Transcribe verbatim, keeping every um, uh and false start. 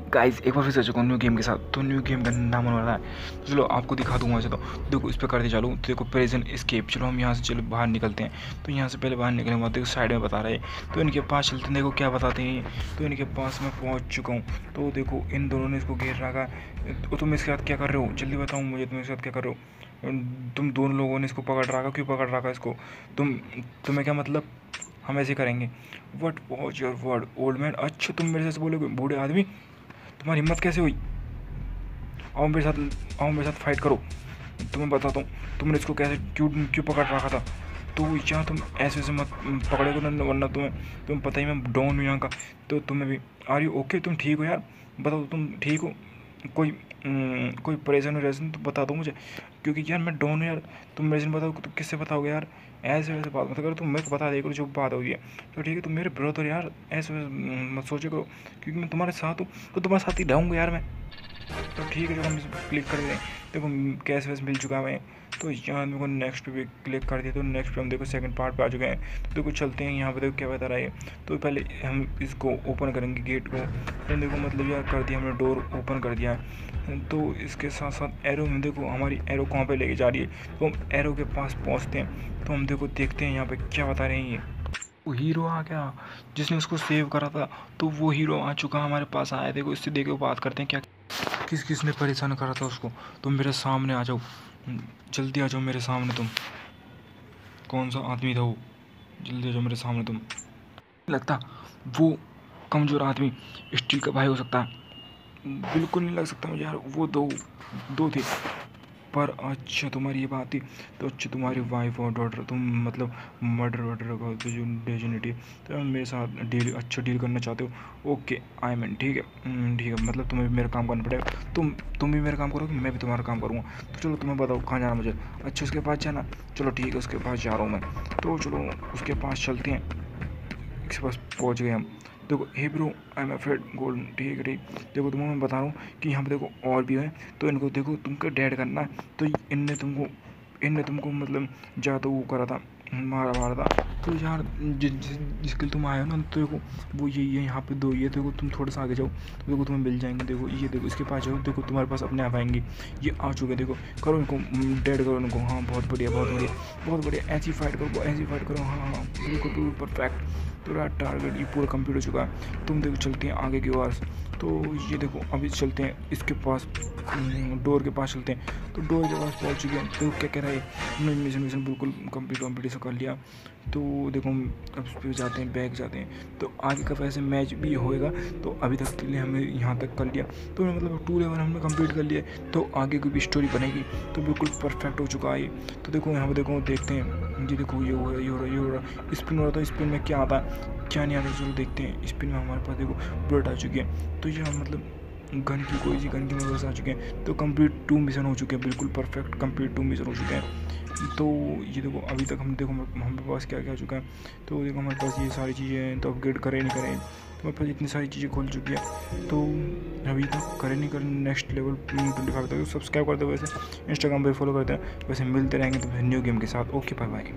Guys एक बार फिर से आ चुका हूँ न्यू गेम के साथ। तो न्यू गेम का नाम होने वाला है, तो चलो आपको दिखा दूंगा। चलो देखो इस पर करते चालू। तो देखो प्रेजेंट एस्केप। चलो हम यहाँ से चलो बाहर निकलते हैं। तो यहाँ से पहले बाहर निकलने के बाद देखो साइड में बता रहे हैं, तो इनके पास चलते हैं। देखो क्या बताते हैं। तो इनके पास मैं पहुँच चुका हूँ। तो देखो इन दोनों ने इसको घेर रखा है। तो तुम इसके साथ क्या कर रहे हो, जल्दी बताओ मुझे, तुम इसके साथ क्या कर रहे हो। तुम दोनों लोगों ने इसको पकड़ रखा, क्यों पकड़ रखा इसको। तुम तुम्हें क्या मतलब, हम ऐसे करेंगे। What watch your word old man. अच्छा तुम मेरे से बोलोगे बूढ़े आदमी, तुम्हारी हिम्मत कैसे हुई। आओ मेरे साथ, आओ मेरे साथ फाइट करो। तुम्हें बताता हूँ तुमने इसको कैसे क्यों क्यों पकड़ रखा था। तो यहाँ तुम ऐसे ऐसे मत पकड़े को ना, वरना तुम्हें तुम्हें पता ही मैं डॉन हूँ यहाँ का। तो तुम्हें भी आर यू ओके, तुम ठीक हो यार, बताओ तुम ठीक हो। कोई न, कोई परेशानी रेशन तो बता दो मुझे, क्योंकि यार मैं डॉन हूँ यार। तुम रेशन बताओ तो किससे बताओगे यार, ऐसे वैसे बात मत करो। तुम मेरे को बता दे करो जो बात होगी है। तो ठीक है तुम मेरे ब्रदर यार, ऐसे वैसे मत सोचो करो, क्योंकि मैं तुम्हारे साथ हूँ तो तुम्हारे साथ ही रहूँगा यार मैं। तो ठीक है चलो हम इस पर क्लिक कर दें। देखो कैश वैस मिल चुका है। तो यहाँ मेरे को नेक्स्ट पे क्लिक कर दिया। तो नेक्स्ट पे हम देखो सेकंड पार्ट पे आ चुके हैं। तो देखो चलते हैं यहाँ पे, देखो क्या बता रहा है। तो पहले हम इसको ओपन करेंगे गेट को। तो देखो मतलब यार कर दिया हमने, डोर ओपन कर दिया है। तो इसके साथ साथ एरो में देखो हमारी एरो कहाँ पे लेके जा रही है। तो हम एरो के पास पहुँचते हैं। तो हम देखो देखते हैं यहाँ पे क्या बता रहे हैं। ये वो हीरो आ गया जिसने उसको सेव करा था। तो वो हीरो आ चुका हमारे पास आया। देखो इससे देखो बात करते हैं क्या किस किस ने परेशान करा था उसको। तुम मेरे सामने आ जाओ, जल्दी आ जाओ मेरे सामने। तुम कौन सा आदमी था वो, जल्दी आ जाओ मेरे सामने। तुम लगता वो कमज़ोर आदमी स्टील का भाई हो सकता है, बिल्कुल नहीं लग सकता मुझे यार। वो दो दो थे पर अच्छा तुम्हारी ये बात थी। तो अच्छा तुम्हारी वाइफ और डॉटर, तुम मतलब मर्डर वर्डर का तो जो डेजनिटी, तो मेरे साथ डील अच्छा डील करना चाहते हो। ओके आई मीन ठीक है ठीक है, मतलब तुम्हें भी मेरा काम करना पड़ेगा। तुम तुम भी मेरा काम करोगे, मैं भी तुम्हारा काम करूँगा। तो चलो तुम्हें बताओ कहाँ जाना मुझे। अच्छा उसके पास जाना, चलो ठीक है उसके पास जा रहा हूँ मैं। तो चलो उसके पास चलते हैं। इसके पास पहुँच गए हम। देखो hey bro I am afraid gold, ठीक है ठीक। देखो तुम्हें मैं बता रहा हूँ कि यहाँ पे देखो और भी है। तो इनको देखो तुमको डेड करना है। तो इनने तुमको इनने तुमको मतलब जा तो वो करा था, मारा मारा था। तो यार जिस जिसके लिए तुम आए हो ना, तो देखो वो यही है यहाँ पे दो ये। देखो तुम थोड़ा सा आगे जाओ तो देखो तुम्हें मिल जाएंगे। देखो ये देखो इसके पास जाओ, देखो तुम्हारे पास अपने आप आएंगे। ये आ चुके देखो, करो इनको डेड करो इनको। हाँ बहुत बढ़िया बहुत बढ़िया बहुत बढ़िया, ऐसी फाइट करो ऐसी फाइट करो। हाँ हाँ बिल्कुल बिल्कुल परफेक्ट। तो यार टारगेट ये पूरा कंप्लीट हो चुका है। तुम देखो चलते हैं आगे की ओर। तो ये देखो अभी चलते हैं इसके पास, डोर के पास चलते हैं। तो डोर के पास पहुंच चुके हैं। तो क्या कह रहा है, मिशन मिशन बिल्कुल कंप्लीट कंप्लीट कर लिया। तो देखो अब इस पर जाते हैं, बैग जाते हैं। तो आगे का वैसे मैच भी होएगा। तो अभी तक के लिए हमने यहाँ तक कर लिया। तो मतलब टू लेवल हमने कंप्लीट कर लिया। तो आगे की भी स्टोरी बनेगी। तो बिल्कुल परफेक्ट हो चुका है। तो देखो यहाँ पे देखो देखते हैं। ये देखो ये हो रहा ये हो रहा ये हो रहा स्पिन हो रहा था। स्पिन में क्या आता है क्या नहीं आता, चलो देखते हैं। स्पिन में हमारे पास देखो बुलेट आ चुकी है। तो यह मतलब गन की कोई सी गन की मदद से आ चुके हैं। तो कंप्लीट टू मिशन हो चुके हैं, बिल्कुल परफेक्ट कंप्लीट टू मिशन हो चुके हैं। तो ये देखो अभी तक हम देखो हमारे पास क्या क्या हो चुका है। तो देखो हमारे पास ये सारी चीज़ें हैं। तो अपग्रेड करें नहीं करें, तो हमारे पास इतनी सारी चीज़ें खुल चुकी है। तो अभी तक करें नहीं करें नेक्स्ट लेवल ट्वेंटी फाइव तक सब्सक्राइब कर दो, वैसे इंस्टाग्राम पे फॉलो करते हैं। वैसे मिलते रहेंगे तो न्यू गेम के साथ। Okay bye bye.